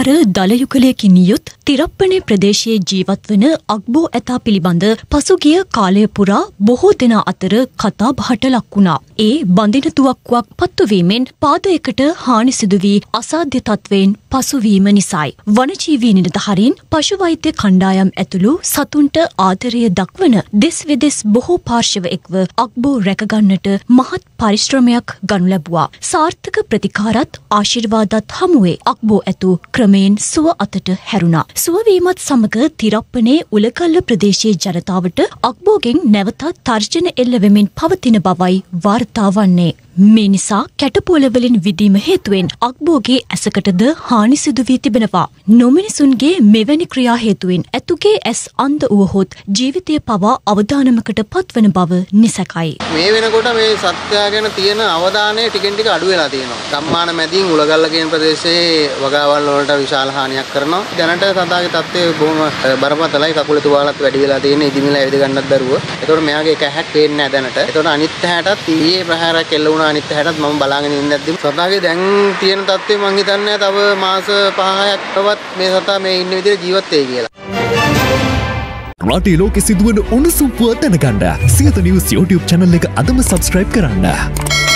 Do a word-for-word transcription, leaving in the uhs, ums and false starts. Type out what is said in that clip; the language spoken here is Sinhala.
විකාර දලයුගලයකින් නියුත් තිරප්පනේ ප්‍රදේශයේ ජීවත් වන අග්බෝ ඇතා පිළිබඳ පසුගිය කාලය පුරා බොහෝ දෙනා අතර කතා බහට ලක් වුණා. ඒ බඳින තුවක්කුවක් පත්තුවීමෙන් පාදයකට හානි සිදු වී අසාධ්‍ය තත්වයෙන් පසුවීම නිසායි. වනජීවී නිලධාරීන් පශු වෛද්‍ය කණ්ඩායම් ඇතුළු සතුන්ට ආදරය දක්වන දෙස් වෙදෙස් බොහෝ පාර්ශව එක්ව අග්බෝ රැකගන්නට මහත් පරිශ්‍රමයක් ගනු ලැබුවා. සාර්ථක ප්‍රතිකාරත් ආශිර්වාදත් හමුවේ අග්බෝ ඇතු ක්‍රමයෙන් සුව අතට හැරුණා. සුවවීමත් සමග තිරප්පනේ උලකල්ල ප්‍රදේශයේ ජනතාවට අග්බෝගෙන් නැවතත් තර්ජන එල්ල වෙමින් පවතින බවයි වාර්තා වන්නේ. මේ නිසා කැටපොළවලින් විදීම හේතුවෙන් අග්බෝගේ ඇසකටද හානි සිදු වී තිබෙනවා. නොමිනිසුන්ගේ මෙවැනි ක්‍රියා හේතුවෙන් ඇතුගේ ඇස් අන්ධ වුවහොත් ජීවිතය පවා අවදානමකට පත්වන බව නිසැකයි. මේ වෙනකොට මේ සත්‍යය ගැන තියෙන අවධානය ටිකෙන් ටික අඩු වෙලා තියෙනවා. ගම්මාන මැදින් උලගල්ල කියන ප්‍රදේශයේ වගාවල් වලට විශාල හානියක් කරනවා. දැනට සතාගේ තත්ත්වය බොහොම බරපතලයි. කකුල තුවාලත් වැඩි වෙලා තියෙන, ඉදිමිලා ඇවිද ගන්නත් දරුව. ඒතකොට මෙයාගේ එක ඇහැක් පේන්නේ නැහැ දැනට. ඒතකොට අනිත් ඇහැටත් ඊයේ ප්‍රහාරයක් එල්ල වුණා. අනිත් හැටත් මම බලාගෙන ඉන්නද්දි සතාගේ දැන් තියෙන තත්ත්වය මං හිතන්නේ තව මාස පහකවත් මේ සතා මේ ඉන්න විදිහට ජීවත් වෙයි කියලා. රටේ ලෝකෙ සිදුවන උණුසුම් පුවත් දැනගන්න සියත නිවුස් YouTube channel එක අදම subscribe කරන්න.